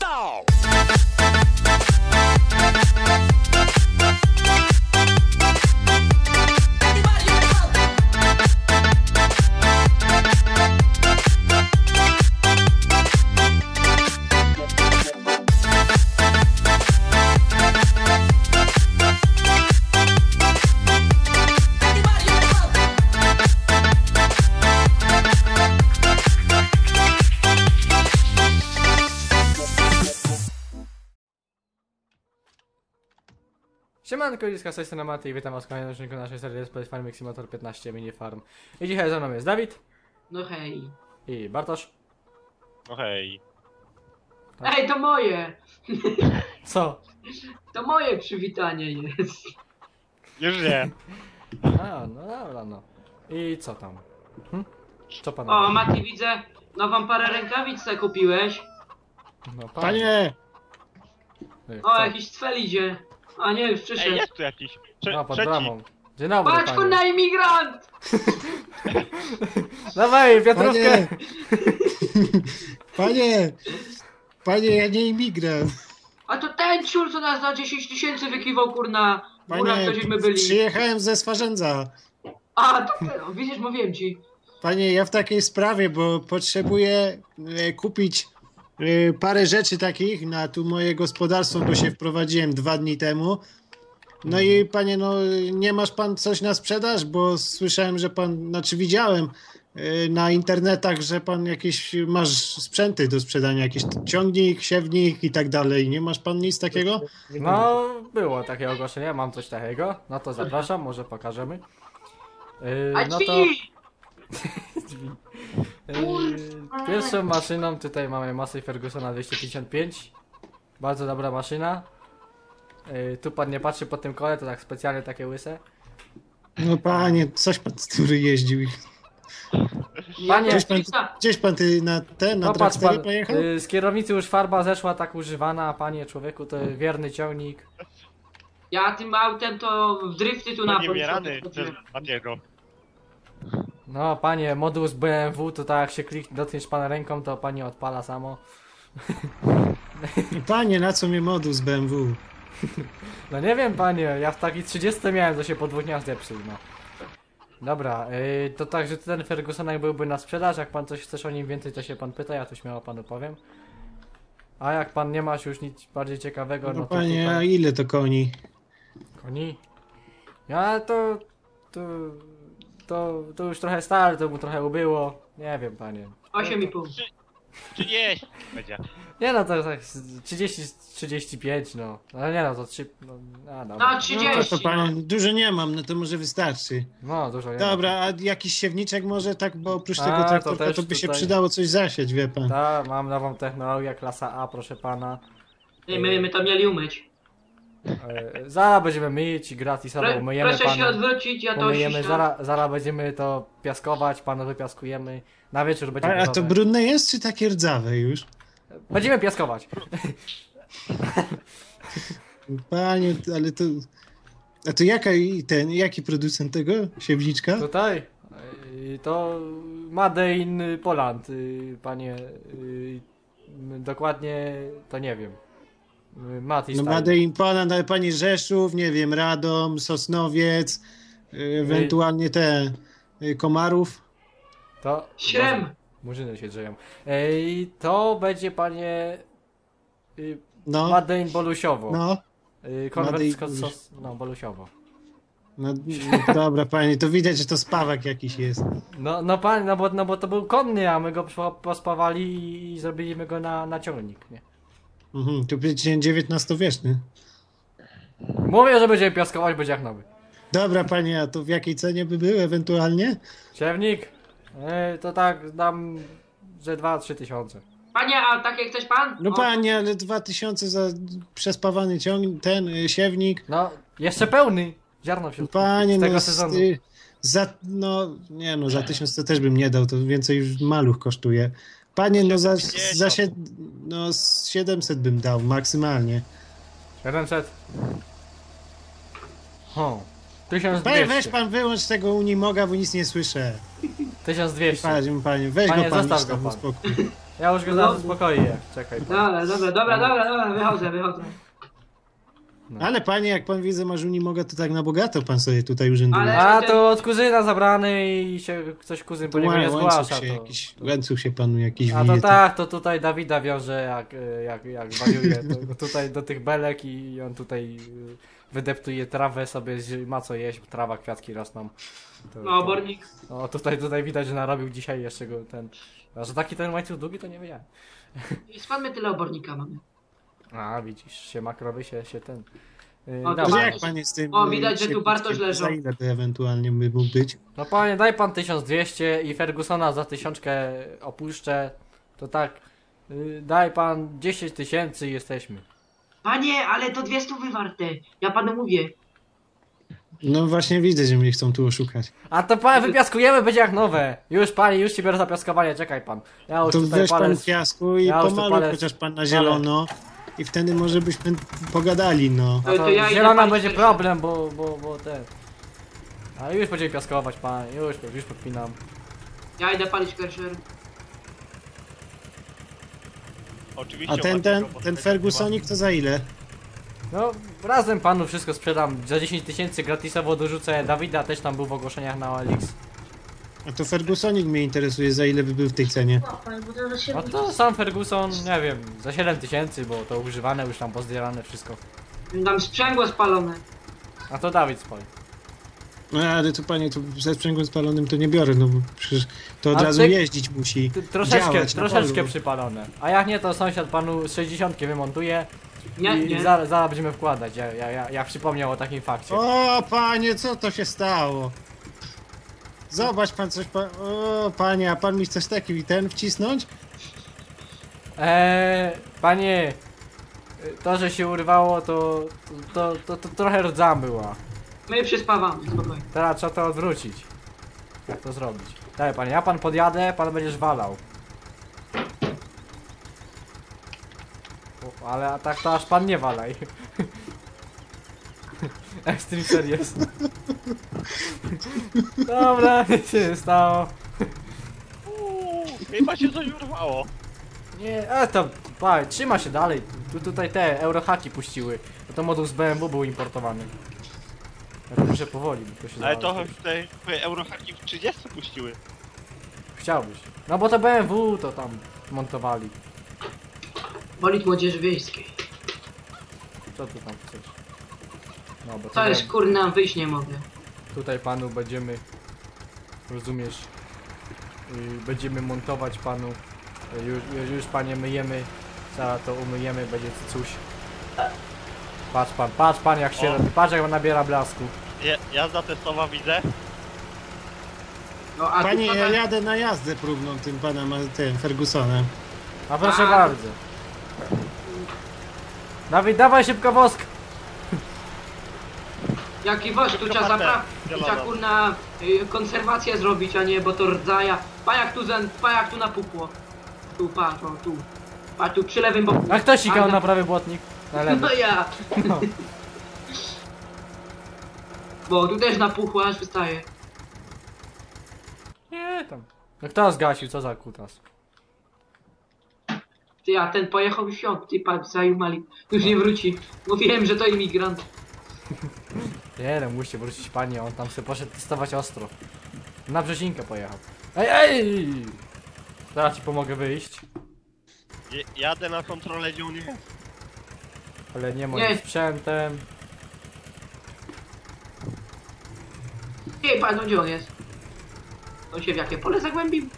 go! Siemanko, Liska, z tej strony Maty i witam was w kolejnym odcinku naszej serii Let's Play Farming Simulator 15 Mini Farm. I dzisiaj ze mną jest Dawid. No hej. I Bartosz. No hej. Ej, to moje! Co? To moje przywitanie jest. Już nie. A, no dobra, no. I co tam? Co pan O, robi? Mati, widzę nową parę rękawic se kupiłeś. No, pan. Panie! O, Co? jakiś cfel idzie. A nie, już Ej, przyszedł. jest tu jakiś. No, pod Trzeci. bramą. Dzień dobry, Patrz, panie. kurna, imigrant! Dawaj, wiatrówkę! Panie! Panie, ja nie imigrant. A to ten ciul, co nas za 10 000 wykiwał, kurna. W górach Panie, to żeśmy byli. przyjechałem ze Swarzędza. A, to ten, widzisz, mówiłem ci. Panie, ja w takiej sprawie, bo potrzebuję kupić parę rzeczy takich na tu moje gospodarstwo, bo się wprowadziłem 2 dni temu. No i panie, no nie masz pan coś na sprzedaż? Bo słyszałem, że pan, znaczy widziałem na internetach, że pan jakieś masz sprzęty do sprzedania, jakiś ciągnik, siewnik i tak dalej. Nie masz pan nic takiego? No, było takie ogłoszenie, mam coś takiego. No to zapraszam, może pokażemy. A No drzwi! to pierwszą maszyną tutaj mamy Massey Fergusona 255. Bardzo dobra maszyna. Tu pan nie patrzy po tym kole, to tak specjalnie takie łyse. No panie, coś pan z który jeździł. Panie, Gdzieś pan ty na ten, na No patrz dragsterze pan, pojechał? z kierownicy już farba zeszła tak używana, a panie człowieku to wierny ciągnik. Ja tym autem to w drifty tu na No nie bierany Polsce przez Matiego. No panie, moduł z BMW to tak jak się dotkniesz pana ręką, to pani odpala samo. Panie, na co mnie moduł z BMW? No nie wiem panie, ja w taki 30 miałem, to się po 2 dniach zepsuł, no. Dobra, to także ten Fergusonek byłby na sprzedaż, jak pan coś chcesz o nim więcej, to się pan pyta, ja to śmiało panu powiem. A jak pan nie masz już nic bardziej ciekawego, No no to panie, a tutaj... ile to koni? Koni? Ja to już trochę stary, to mu trochę ubyło. Nie wiem panie. 8,5. 30 będzie. Nie no, to tak 30-35 no. Ale nie no, to 3... No, a, dobra. No No 30. to panie, dużo nie mam, no to może wystarczy. No, dużo nie ma. Dobra, a jakiś siewniczek może tak, bo oprócz A, tego to traktorka też to by się tutaj- przydało coś zasiać, wie pan. Tak, mam nową technologię, klasa A, proszę pana. Ej, my to mieli umyć. Zaraz będziemy myć i gratisowo umyjemy Proszę się panu. odwrócić, ja to Umyjemy, ściskam. zaraz będziemy to piaskować, panu wypiaskujemy. Na wieczór będzie A to gotowe. brudne jest, czy takie rdzawe już? Będziemy piaskować. Panie, ale to... A to jaki producent tego siewniczka? Tutaj to Made in Poland, panie. Dokładnie to nie wiem. Mati No Style. Made in Poland, ale panie Rzeszów, nie wiem, Radom, Sosnowiec, ewentualnie te Komarów. To Śrem. Murzyny się drzeją. To będzie panie No, Made in Bolusiowo. no. Konwert Made in no Bolusiowo. No, dobra, panie, to widać, że to spawak jakiś jest. No pan, no bo to był konny, a my go pospawali i zrobiliśmy go na ciągnik, nie? To przecież XIX-wieczny. Mówię, że będziemy piaskować, będzie jak nowy. Dobra, panie, a to w jakiej cenie by był ewentualnie? Siewnik? To tak dam, że 2-3 tysiące. Panie, a takie chcesz pan? No O, panie, ale 2000 za przespawany ciągnik, siewnik. No, jeszcze pełny. Ziarno wśród Panie, z tego no, sezonu. za 1000 to też bym nie dał, to więcej już maluch kosztuje. Panie, no no z 700 bym dał maksymalnie. 700. Ho. Panie, 1200. weź pan wyłącz tego Unimoga, bo nic nie słyszę. 1200. Panie, weź Panie, go pan, zostaw już go tam pan. uspokój. Ja już go No. zaspokoję. Czekaj pan. Dobra, wychodzę. Ale panie, jak pan widzę, masz unimogę, to tak na bogato pan sobie tutaj urzęduje. Ale- A to od kuzyna zabrany i się ktoś kuzyn po niego nie zgłasza. Się, To. jakiś, łańcuch się panu jakiś A to wije. tak, to tutaj Dawida wiąże jak wariuje to tutaj do tych belek i on tutaj wydeptuje trawę sobie, ma co jeść, trawa, kwiatki rosną. No, obornik. No tutaj widać, że narobił dzisiaj jeszcze go ten... A że taki ten łańcuch długi to nie wiedziałem. I skąd my tyle obornika mamy? A widzisz, się makrowy się ten... O, to dobra. Że ma- jak pan z tym... O, widać, że się tu Bartosz kurczę, leżał. Za ile to ewentualnie by mógł być? No panie, daj pan 1200 i Fergusona za 1000 opuszczę. To tak, daj pan 10 000 i jesteśmy. Panie, ale to 200 warte. Ja panu mówię. No właśnie widzę, że mnie chcą tu oszukać. A to pan wypiaskujemy, będzie jak nowe. Już pani, już ci biorę za piaskowanie, czekaj pan. Ja już To tutaj weź pan palę. piasku i Ja już tu pomaluj palec- chociaż pan na zielono. I wtedy może byśmy pogadali, no. A to To ja idę zielona palić będzie pierwszy. problem, bo ten. A już będziemy piaskować pan, już podpinam. Ja idę palić kerszer. Oczywiście. A ten Fergusonik to za ile? No, razem panu wszystko sprzedam. Za 10 000 gratisowo dorzucę Dawida, też tam był w ogłoszeniach na OLX. A to Fergusonik mnie interesuje, za ile by był w tej cenie. No to sam Ferguson, nie wiem, za 7000, bo to używane, już tam pozbierane wszystko. Tam sprzęgło spalone. A to Dawid spali. No ale to panie, to ze sprzęgłem spalonym to nie biorę, no bo przecież to od A razu ty- jeździć musi. Troszeczkę działać na troszeczkę polu. przypalone. A jak nie, to sąsiad panu z 60 wymontuje Nie, i nie. zaraz będziemy wkładać. Ja przypomniał o takim fakcie. O panie, co to się stało? Zobacz pan coś, o panie, a pan mi chce taki ten wcisnąć? Panie, to, że się urwało, to trochę rdza była. My przyspawamy, spokojnie. Teraz trzeba to odwrócić. Jak to zrobić? Daj panie, ja pan podjadę, pan będziesz walał. O, ale a tak to aż pan nie walaj. Extreme Series. Dobra, nic się nie stało. Chyba się coś urwało. Nie, to paj, trzyma się dalej. Tutaj te eurohaki puściły. Bo to moduł z BMW był importowany. Ja to muszę powoli, bo to się Ale zaraz- to te twoje eurohaki w 30 puściły. Chciałbyś. No bo to BMW to tam montowali. Bolid młodzieży wiejskiej. Co ty tam chcesz? No bo To jest kurna, wyjść nie mogę. tutaj panu będziemy, rozumiesz, będziemy montować panu, już panie myjemy, zaraz to umyjemy, będzie coś. Patrz pan jak się O. robi, patrz jak on nabiera blasku. Jazda testowa widzę. No a Panie, tu ja pana... jadę na jazdę próbną tym tym Fergusonem. A proszę A. bardzo. Dawid, dawaj szybko wosk! Jaki woż, tu trzeba Kopatę. tu trzeba kurna konserwację zrobić, a nie, bo to rdzaja. Pajak tu napukło. Tu, patrz, o, tu. Patrz, tu przy lewym boku. A kto sikał Aga. na prawy błotnik? Na lewy. No ja. No. Bo tu też napuchło, aż wystaje. Nie tam. No kto zgasił, co za kutas? Ty, a ten pojechał w świąt, ty patrz, zajumali. Już nie wróci. Mówiłem, że to imigrant. Nie no, musicie wrócić panie, on tam sobie poszedł testować ostro. Na Brzezinkę pojechał. Ej! Zaraz ci pomogę wyjść, Jadę na kontrolę dziunie. ale nie moim Nie. sprzętem. Ej, pan, no gdzie on jest? On się w jakie pole zagłębił?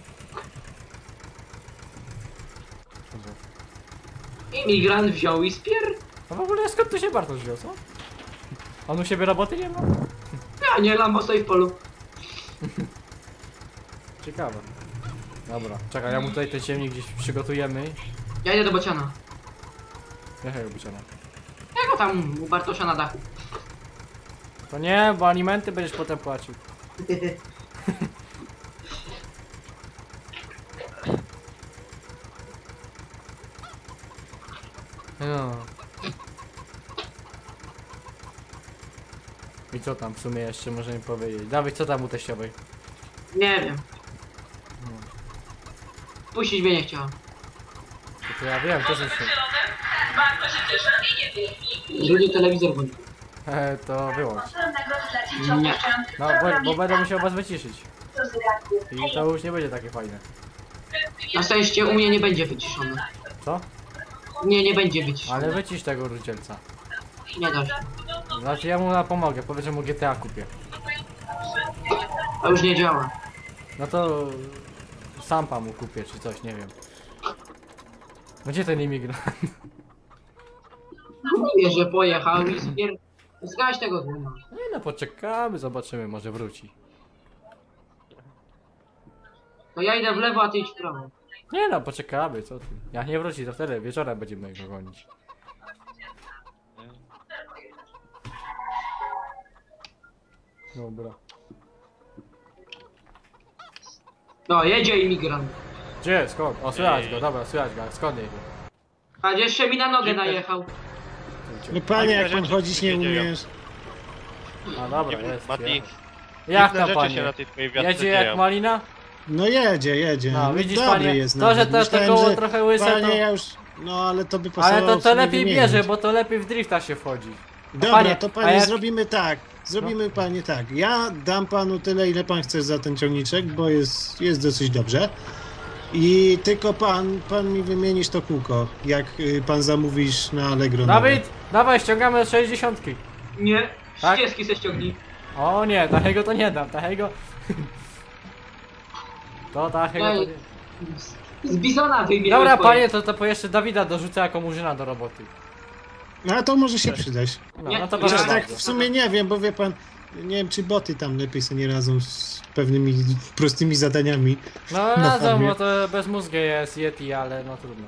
Imigrant wziął i spier... A w ogóle skąd tu się Bartosz wziął, co? On u siebie roboty nie ma? Ja nie, Lambo stoi w polu. Ciekawe. Dobra, czekaj, ja mu tutaj te ciemnik gdzieś przygotujemy. Ja idę do Bociana. Jakiego biciana? Ja go tam u Bartosza na dachu. To nie, bo alimenty będziesz potem płacił. No. I co tam w sumie jeszcze możemy powiedzieć? Dawid, co tam u teściowej? Nie wiem. Puścić mnie nie chciała. To ja wiem, też już. Drugi telewizor włączył. To wyłącz. Nie. No, bo będę musiał was wyciszyć. I to już nie będzie takie fajne. Na szczęście u mnie nie będzie wyciszone. Co? U mnie nie będzie wyciszone. Ale wycisz tego rudzielca. Nie da się. Znaczy ja mu pomogę, powiedz, że mu GTA kupię. To już nie działa. No to sampa mu kupię czy coś, nie wiem. No gdzie ten imigrant? Mówię, że pojechał i zgaś tego duma. Nie no, poczekamy, zobaczymy, może wróci. To ja idę w lewo, a ty idź w prawo. Nie no, poczekamy, co ty. Jak nie wróci, to wtedy wieczorem będziemy go gonić. Dobra. No, jedzie imigrant. Gdzie? Skąd? O, słychać go, dobra, słychać go, skąd jedzie? A jeszcze mi na nogę najechał. No panie, jak pan rzeczy chodzić nie się dzieją. umiesz. A dobra, jest. Mati, jest. Jak dziwne tam rzeczy się panie? na tej twojej wiatce Jedzie jak dzieją. malina? No jedzie. No widzisz Dobry panie, jest to że nawet. to Myślałem, koło że- trochę łyse Panie, to... ja już... No ale to by pasowało Ale to w sumie lepiej wymienić. bierze, bo to lepiej w drifta się wchodzi. Dobra, panie, to a panie jak- zrobimy tak. Zrobimy panie tak. Ja dam panu tyle, ile pan chce za ten ciągniczek, bo jest dosyć dobrze. I tylko pan mi wymienisz to kółko, jak pan zamówisz na Allegro. Dawid, dawaj, ściągamy 60. Nie, Tak? 30 se ściągnij. O nie, takiego to nie dam, takiego... To takiego to nie... Z bizona wyjmie. Dobra panie, to jeszcze Dawida dorzucę jako murzyna do roboty. No a to może się przydać. No, Nie, no to nie, proszę Chociaż tak bardzo. w sumie nie wiem, bo wie pan, nie wiem czy boty tam lepiej sobie nie radzą z pewnymi prostymi zadaniami. No na razem, farmie. bo to bezmózgie jest Yeti, ale no trudno.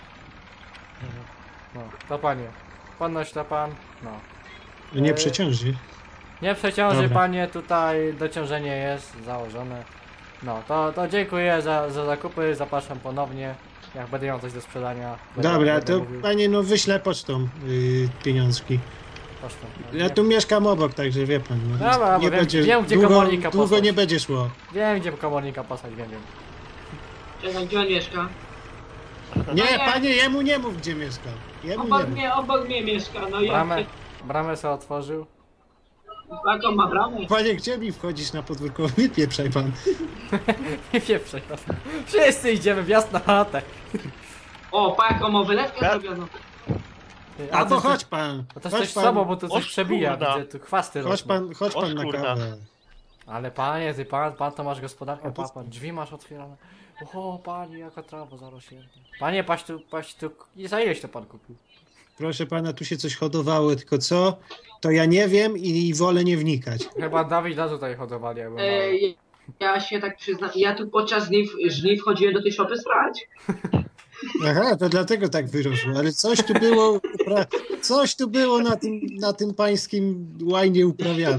No, to panie. Ponoć to pan, no. Nie przeciąży. Nie przeciąży Dobra. panie, tutaj dociążenie jest założone. No, to dziękuję za zakupy, zapraszam ponownie. Jak będę miał coś do sprzedania. Dobra, będę to mówił. panie no wyślę pocztą pieniążki. Pocztą, no, Ja nie- tu mieszkam obok, także wie pan. No, Dobra, bo wiem, gdzie komornika długo posłać. nie będzie szło. Wiem, gdzie komornika posłać, wiem. Czekaj, gdzie on mieszka? Nie, panie, jemu nie mów gdzie mieszkam. Jemu nie mów. Obok mnie mieszka, no ja. Bramę sobie otworzył. Jaką ma bramę? Panie, gdzie mi wchodzisz na podwórko? Wypieprzaj pan. Nie pieprzej. Wszyscy idziemy w jasną chatę. O, pa jaką ma wylewkę zrobioną. A to ty- chodź pan. To też Chodź coś z sobą, bo tu coś O przebija, kurna. widzę, tu chwasty Chodź rosną. chodź pan O na kurna. kawę. Ale panie, pan to masz gospodarkę, A to- pan, drzwi masz otwierane. O, panie, jaka trawa zarośnięta. Panie, paść tu, i za ileś to pan kupił? Proszę pana, tu się coś hodowało, tylko co? To ja nie wiem i wolę nie wnikać. Chyba Dawida tutaj hodowali, jakby mały. Ja się tak przyznam, ja tu podczas żniw chodziłem do tej szopy sprawdzić. Aha, to dlatego tak wyrosło, ale coś tu było na tym pańskim łajnie uprawianym.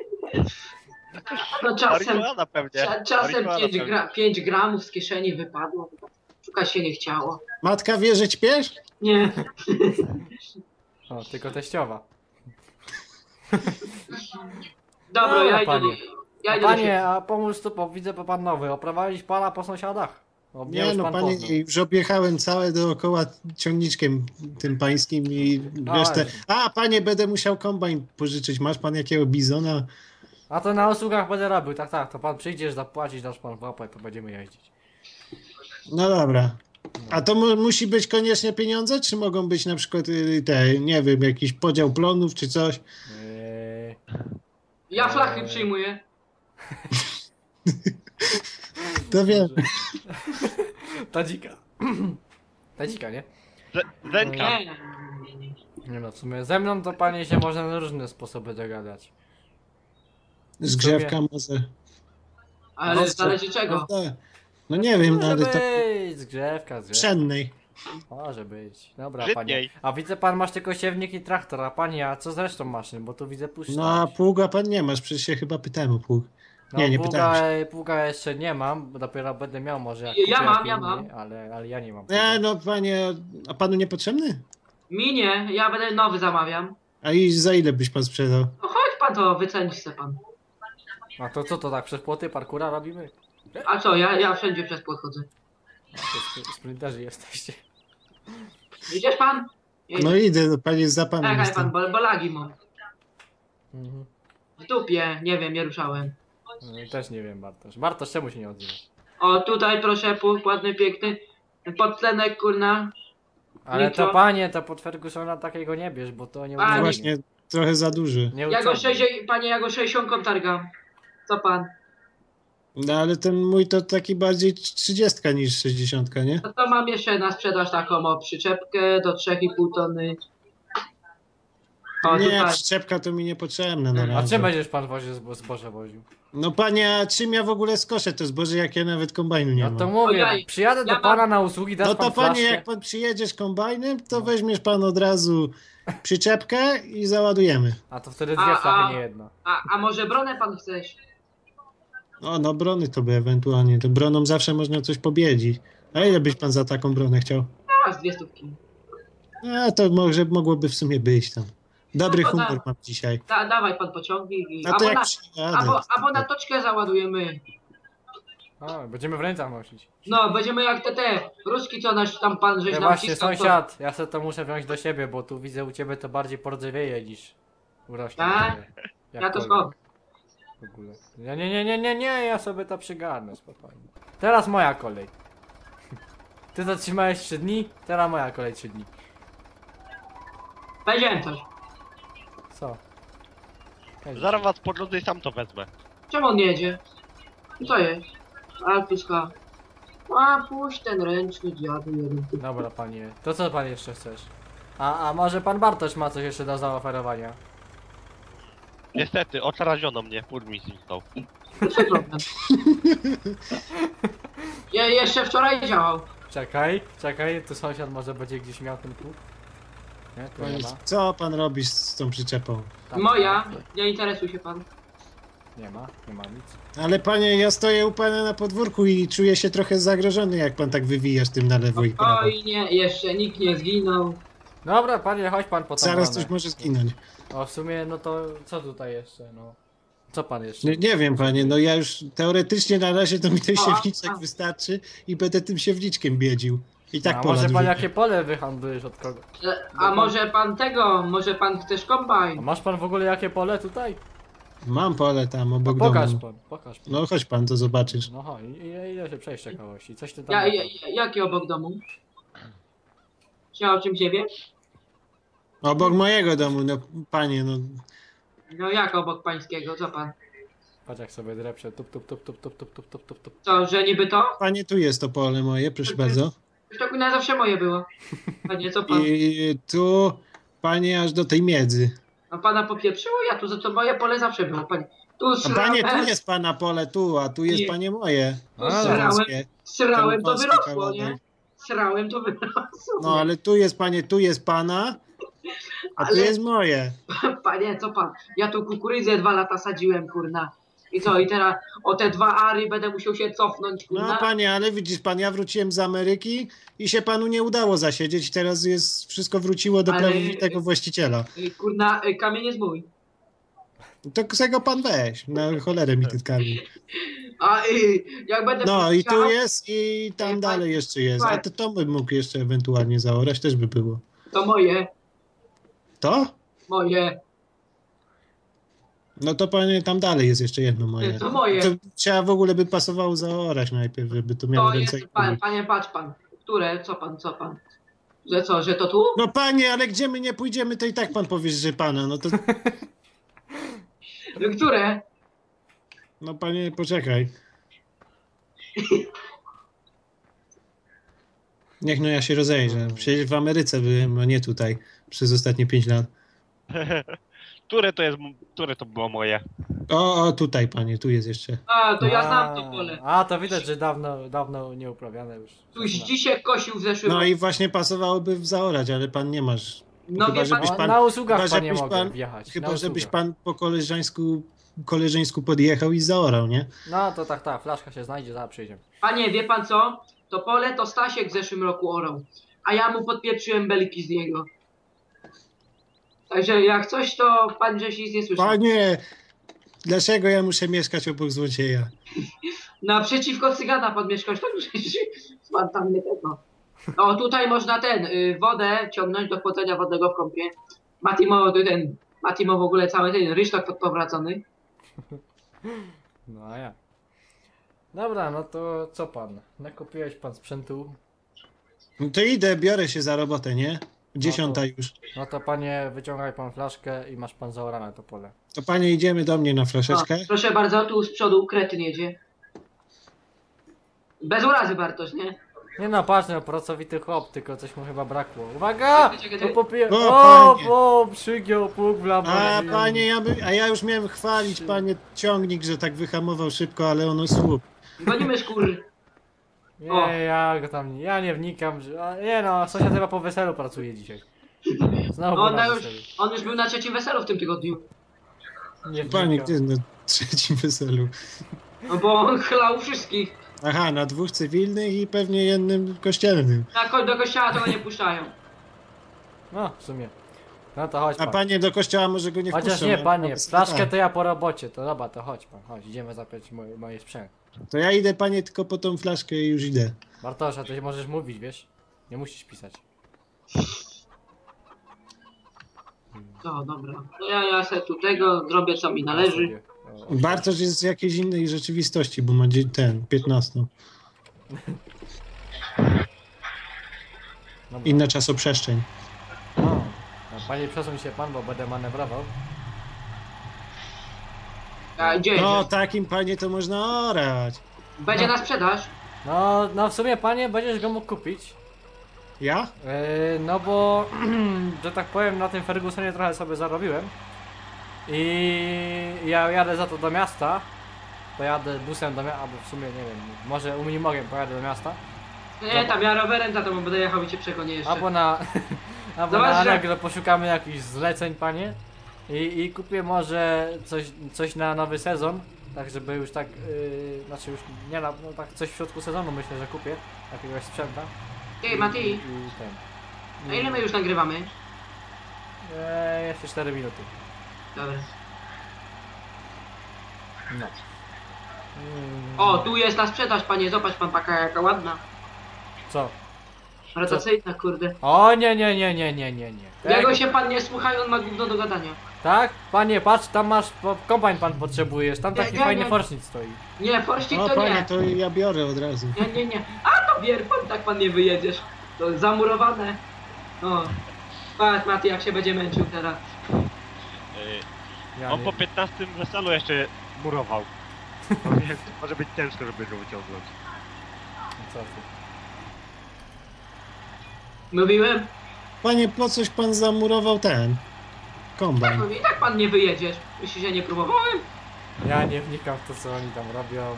No czasem, Marihuana pewnie. czasem Marihuana 5 gramów z kieszeni wypadło. Szukać się nie chciało. Matka wie, że ćpiesz? Nie. O, tylko teściowa. Dobra, ja idę do... panie. Ja A idę do panie, a pomóż tu, bo widzę pan nowy. Oprowadzić pana po sąsiadach? O, mnie Nie już no, pan panie, poznał. już objechałem całe dookoła ciągniczkiem tym pańskim i resztę. A, panie, będę musiał kombajn pożyczyć. Masz pan jakiego bizona? A to na usługach będę robił, tak, to pan przyjdziesz zapłacić, dasz pan łapę, to będziemy jeździć. No dobra. A to musi być koniecznie pieniądze, czy mogą być na przykład te, nie wiem, jakiś podział plonów czy coś? Ja flachy przyjmuję. To wiem. Tadzika. Tadzika, nie? Zenka. Nie. Nie no, w sumie ze mną to panie się można na różne sposoby dogadać. Zgrzewka może. Ale No, zależy czego. Prawda? No nie wiem, no, Może ale to być, zgrzewka. pszennej. Może być. Dobra, Brzydniej. panie. A widzę pan masz tylko siewnik i traktor, a panie, a co z resztą maszyn? Bo tu widzę puszczę. No a pługa pan nie masz, przecież się chyba pytałem o pług. nie pytałem się. Pługa jeszcze nie mam, bo dopiero będę miał może jak Ja kupię mam, ja inny, mam. Ale ja nie mam. No panie, a panu niepotrzebny? Mi nie, ja będę nowy zamawiam. A i za ile byś pan sprzedał? No chodź pan to, wycenisz se pan. A to co to tak przez płoty parkura robimy? A co, ja wszędzie przez płot chodzę. A to sprinterzy jesteście. Idziesz pan? No idę, no panie za panem Czekaj jestem. pan, bo lagi mam. Mhm. W dupie, nie wiem, nie ruszałem. No, też nie wiem, Bartosz. Bartosz, czemu się nie odzywasz? O, tutaj proszę, pług ładny, piękny. Podtlenek, kurna. Ale Nitro. to panie, to pod Fergusona takiego nie bierz, bo to nie A, No uciągnie. właśnie, trochę za duży. Nie Ja go uciągnie. panie, ja go 60 targam. Co pan? No ale ten mój to taki bardziej 30 niż 60, nie? No to mam jeszcze na sprzedaż taką o przyczepkę do 3,5 tony. O, Nie, tutaj. przyczepka to mi niepotrzebna na A razie. czym będziesz pan woził zboże woził? No panie, a czym ja w ogóle skoszę to zboże, jak ja nawet kombajnu nie No to mam? mówię, Ojej, przyjadę do ja pana mam- na usługi, dasz No pan to panie, flaszkę. jak pan przyjedziesz kombajnem, to weźmiesz pan od razu przyczepkę i załadujemy. A to wtedy dwie flachy, nie jedna. A może bronę pan chcesz? O, no brony to by ewentualnie, to broną zawsze można coś pobiedzić. A ile byś pan za taką bronę chciał? Masz 2 stówki. A to może mogłoby w sumie być tam. Dobry No to humor da- mam dzisiaj. Dawaj pan pociągnik i... A to jak przyjadę. albo na toczkę załadujemy. O, będziemy w rękach nosić. No, będziemy jak te różki, co nasz tam pan żeś Ja nam właśnie, wciskał, to- sąsiad, ja se to muszę wziąć do siebie, bo tu widzę u ciebie to bardziej pordzewieje niż urośnie. Tak? sobie. Ja to Jakkolwiek. skąd? W ogóle. Nie, ja sobie to przygarnę spokojnie. Teraz moja kolej. Ty zatrzymałeś 3 dni, teraz moja kolej 3 dni. Powiedziałem coś. Co? Hej. Zaraz was podrodzę i sam to wezmę. Czemu on nie jedzie? Co jest? Altuska. A puść ten ręczny dziadu jeden. Dobra panie, to co pan jeszcze chcesz? A może pan Bartosz ma coś jeszcze do zaoferowania? Niestety, oczaraziono mnie, pól mi zniknął. Co problem? Jeszcze wczoraj działał. Czekaj, tu sąsiad może będzie gdzieś miał ten pług? Nie, tu nie ma. Co pan robisz z tą przyczepą? Tam Moja. Nie interesuj się pan. Nie ma nic. Ale panie, ja stoję u pana na podwórku i czuję się trochę zagrożony, jak pan tak wywijasz tym na lewo i prawo. Oj nie, jeszcze nikt nie zginął. Dobra panie, chodź pan po tą Zaraz bronę. coś może zginąć. O w sumie, no to co tutaj jeszcze, no? Co pan jeszcze? Nie wiem panie, no ja już teoretycznie na razie to mi ten O, siewniczek a. wystarczy i będę tym siewniczkiem biedził. I tak A pola może pan dużo. jakie pole wyhandlujesz od kogo? A może pan chcesz A kombajn? masz pan w ogóle jakie pole tutaj? Mam pole tam obok Pokaż domu. pan, pokaż pan. No chodź pan, to zobaczysz. No chodź, ile się przejść czekałości? Coś ty tam... Jakie obok domu? Czy o czym się wie? Obok mojego domu, no panie, no. No jak obok pańskiego, co pan? Patrz jak sobie drepcze, tup. Co, że niby to? Panie, tu jest to pole moje, proszę bardzo. To na zawsze moje było. Panie, co pan? I tu, panie, aż do tej miedzy. A pana popieprzyło? Ja tu, to moje pole zawsze było, panie. Tu A panie, tu srałem, jest pana pole, tu, a tu jest Nie. panie moje. A, srałem, Wąskie. srałem, to Wąskie wyrosło, kawałek. nie? Srałem, to wyrosło. No ale tu jest panie, tu jest pana, a tu Ale- jest moje. Panie, co pan? Ja tu kukurydzę 2 lata sadziłem, kurna. I co, i teraz o te 2 ary będę musiał się cofnąć, No kurna? panie, ale widzisz pan, ja wróciłem z Ameryki i się panu nie udało zasiedzieć i teraz jest, wszystko wróciło do Ale- prawowitego właściciela. Kurna, kamień jest mój. To czego pan weź, na cholerę mi ten kamień. A jak będę No i tu chciał, jest i tam Pan- dalej jeszcze jest. A to bym mógł jeszcze ewentualnie zaorać, też by było. to moje, To? moje. No to panie, tam dalej jest jeszcze jedno moje. To moje. To trzeba w ogóle by pasowało zaorać najpierw, żeby to miało To ręce jest, i nogi. panie, patrz pan. Które? Co pan? Że co, że to tu? No panie, ale gdzie my nie pójdziemy, to i tak pan powiesz, że pana. No to, Które? no panie, poczekaj. Niech no ja się rozejrzę. Przecież w Ameryce byłem, a nie tutaj. Przez ostatnie 5 lat. Które to było moje? O, tutaj panie, tu jest jeszcze. A, to ja znam to pole. A, to widać, że dawno nie uprawiane już. Tuś dzisiaj kosił w zeszłym No roku. i właśnie pasowałoby zaorać, ale pan nie masz. No chyba, wie pan, żebyś No, pan- na usługach chyba, panie żebyś mogę pan- wjechać. Chyba, na żebyś usługach. pan po koleżeńsku podjechał i zaorał, nie? No to tak, flaszka się znajdzie, zaraz przyjdziemy. panie, wie pan co? To pole to Stasiek w zeszłym roku orał. A ja mu podpieprzyłem belki z niego. Także jak coś, to pan żeś nic nie słyszał. Panie, dlaczego ja muszę mieszkać obok złodzieja? Naprzeciwko cygana pan mieszkać, tak żeś pan tam nie tego. O, tutaj można wodę ciągnąć do chłodzenia wodnego w kąpie. Mati ma w ogóle cały ten rysztok podpowracony. No a ja. Dobra, no to co pan? Nakupiłeś pan sprzętu? No to idę, biorę się za robotę, nie? 10 już. No to panie, wyciągaj pan flaszkę i masz pan zaorane to pole. To panie, idziemy do mnie na O, flaszeczkę. proszę bardzo, tu z przodu kretyn jedzie. Bez urazy, Bartosz, nie? Nie no, patrz, no, pracowity chłop, tylko coś mu chyba brakło. Uwaga! Czekaj. No popie... O, O, panie. o, przygiął pług w A Lamborghini. panie, ja już miałem chwalić panie ciągnik, że tak wyhamował szybko, ale ono słup. Gonimy szkór. O. Nie, ja go tam, ja nie wnikam, że... Nie no, sąsiad chyba po weselu pracuje dzisiaj. Znowu był na weselu. On już był na 3. weselu w tym tygodniu. Nie Panie, wnikam. gdzie na 3. weselu? No bo on chlał wszystkich. Aha, na 2 cywilnych i pewnie jednym kościelnym. Do kościoła to go nie puszczają. No, w sumie. No to chodź A pan. panie do kościoła może go nie Chociaż wpuszczą. nie, ale panie, nawet flaszkę tak. to ja po robocie, to dobra, to chodź pan, chodź, idziemy zapiąć moje sprzęt. To ja idę panie tylko po tą flaszkę i już idę. Bartosza, ty możesz mówić, wiesz? Nie musisz pisać. To dobra. No ja se tu tego zrobię co mi należy. Sobie, o, Bartosz jest z jakiejś innej rzeczywistości, bo ma ten, 15. dobra. Inna czasoprzestrzeń. No, panie, przesuń się pan, bo będę manewrował. A gdzie No jedziesz? takim panie to można orać. Będzie na sprzedaż? No w sumie panie, będziesz go mógł kupić. Ja? No bo, że tak powiem, na tym Fergusonie trochę sobie zarobiłem. I ja jadę za to do miasta. Pojadę busem do miasta, albo w sumie nie wiem, może unimogiem pojadę do miasta. Nie, tam ja rowerem za tobą będę jechał i cię przegonię jeszcze. Albo na, albo Zobacz, na że- Allegro poszukamy jakichś zleceń, panie. I kupię może coś na nowy sezon. Tak, żeby już tak, znaczy już nie na, no tak coś w środku sezonu myślę, że kupię. Jakiegoś sprzęta. Ty, Mati, I ten. a ile my już nagrywamy? Jeszcze 4 minuty. Dobra. No. O, tu jest na sprzedaż, panie, zobacz pan, taka jaka ładna. Co? Rotacyjna, kurde. O nie. Jego się pan nie słucha i on ma gówno do gadania. Tak? Panie, patrz, tam masz, kombajn pan potrzebujesz, tam Nie, taki nie, fajny nie. forsznik stoi. Nie, forścik O to panie, nie. to ja biorę od razu. Nie. A to bier, pan tak pan nie wyjedziesz. To zamurowane. O. Patrz, Mati, jak się będzie męczył teraz. Ja On nie. po 15 weselu jeszcze murował. No więc może być ciężko, żeby go wyciągnąć. Co ty? Mówiłem? Panie, po coś pan zamurował ten kombajn? No i tak pan nie wyjedziesz. Myślisz, że nie próbowałem? Ja nie wnikam w to, co oni tam robią.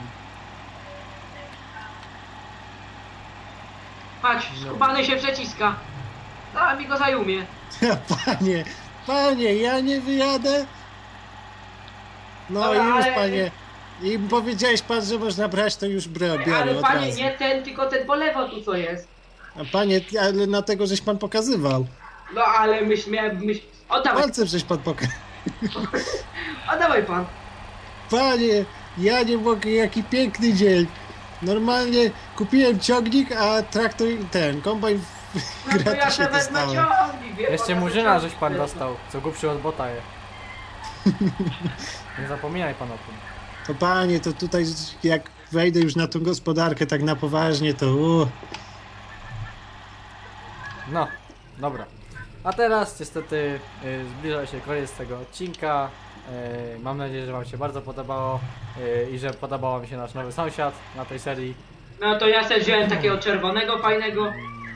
Patrz, skubany się przeciska. Zaraz mi go zajumie. Panie, ja nie wyjadę? No Dobra, już ale- panie. I powiedziałeś pan, że można brać, to już biorę Ale od panie, razu. nie ten, tylko ten po lewo tu co jest. A panie, ale na tego żeś pan pokazywał. No ale myśl. Oddawaj, Palcem żeś pan pokazał. oddawaj pan. Panie, ja nie mogę, jaki piękny dzień. Normalnie kupiłem ciągnik, a traktor, kombajn w No to ja gratisie się wezmę dostałem. ciągnik, wie Jeszcze pan, murzyna ja żeś pan dostał, co głupszy od bota je. Nie zapominaj pan o tym. To panie, to tutaj jak wejdę już na tą gospodarkę tak na poważnie, to No, dobra. A teraz niestety zbliża się koniec tego odcinka. Mam nadzieję, że wam się bardzo podobało i że podobał mi się nasz nowy sąsiad na tej serii. No to ja sobie wziąłem takiego czerwonego, fajnego.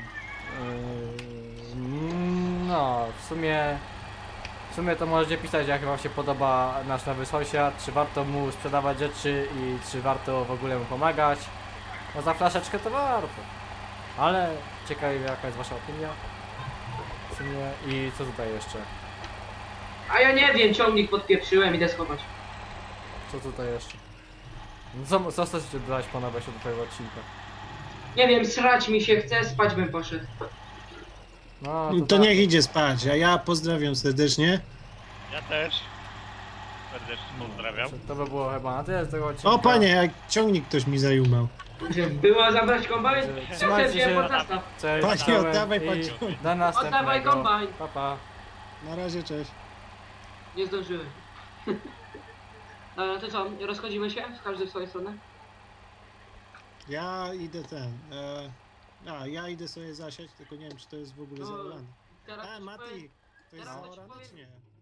No, w sumie to możecie pisać, jak wam się podoba nasz nowy sąsiad, czy warto mu sprzedawać rzeczy i czy warto w ogóle mu pomagać. No za flaszeczkę to warto. Ale ciekawi mnie, jaka jest wasza opinia. W sumie i co tutaj jeszcze? A ja nie wiem, ciągnik podpieprzyłem, idę schować. Co tutaj jeszcze? No co chcecie dodać po się do tego odcinka? Nie wiem, srać mi się chce, spać bym poszedł. No to tak. niech idzie spać, a ja pozdrawiam serdecznie. Ja też. Serdecznie pozdrawiam. To by było chyba na tyle z tego odcinka. O panie, jak ciągnik ktoś mi zajumał. Było zabrać kombajn? Trzymajcie Proszę cię, się. podcasta. Cześć, Panie, czołem oddawaj i paciorek. do następnego. Oddawaj kombajn. Pa, pa. Na razie, cześć. Nie zdążyłem. Dobra, to co, rozchodzimy się? Z każdej w swojej strony? Ja idę ja idę sobie zasiać, tylko nie wiem, czy to jest w ogóle No, zaorane. Teraz ci powiem- Mati, to jest teraz ci zaorane, powiem- czy nie?